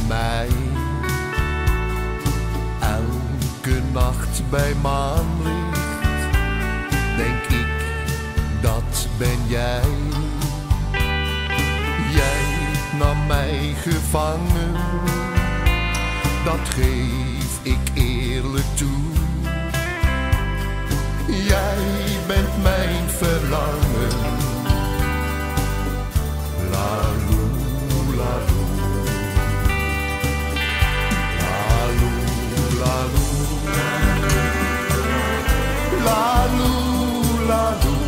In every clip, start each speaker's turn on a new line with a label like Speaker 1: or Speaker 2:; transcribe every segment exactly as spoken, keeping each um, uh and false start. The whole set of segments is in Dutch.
Speaker 1: mij. Elke nacht bij maanlicht denk ik, dat ben jij. Jij nam mij gevangen, dat geef ik eerlijk toe. Jij bent mijn verlangen. La loo, la loo. La loo, la loo. La loo, la loo.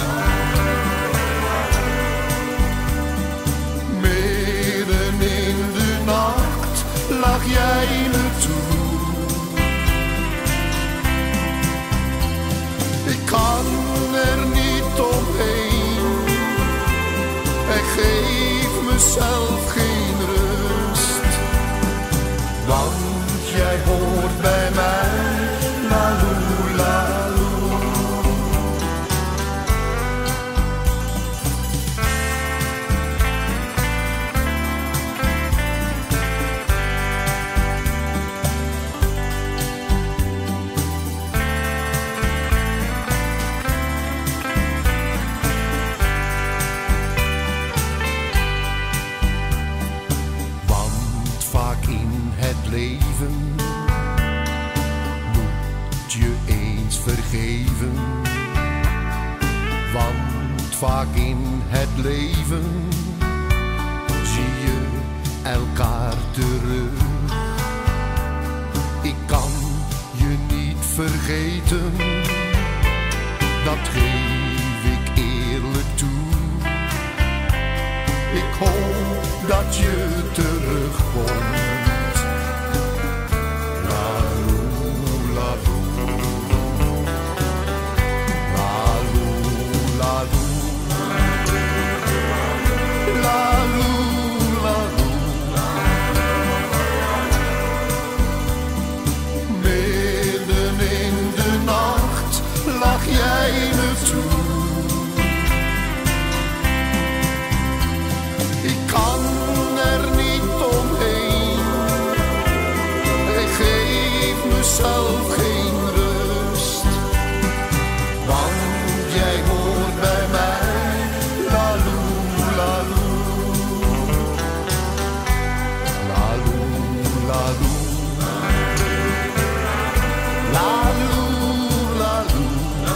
Speaker 1: Midden in de nacht lag jij me toe. Ik kan er niet omheen. Ik geef mezelf geen rust, want jij hoort bij mij. La loo, la loo. Leven moet je eens vergeven, want vaak in het leven zie je elkaar terug. Ik kan je niet vergeten, dat geef ik eerlijk toe. Ik hoop dat je terugkomt. Zelf geen rust, want jij hoort bij mij. La loo, la loo. La loo, la loo. La loo, la loo.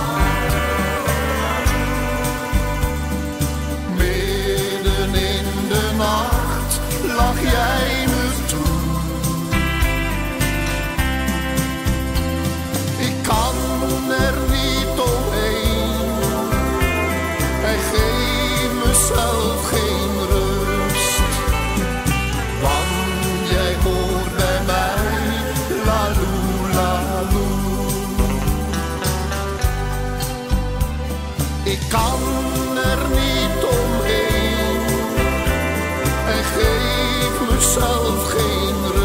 Speaker 1: Midden in de nacht lag jij me toe. Zelf geen rust, want jij hoort bij mij. La loo, la loo. Ik kan er niet omheen en geef mezelf geen rust.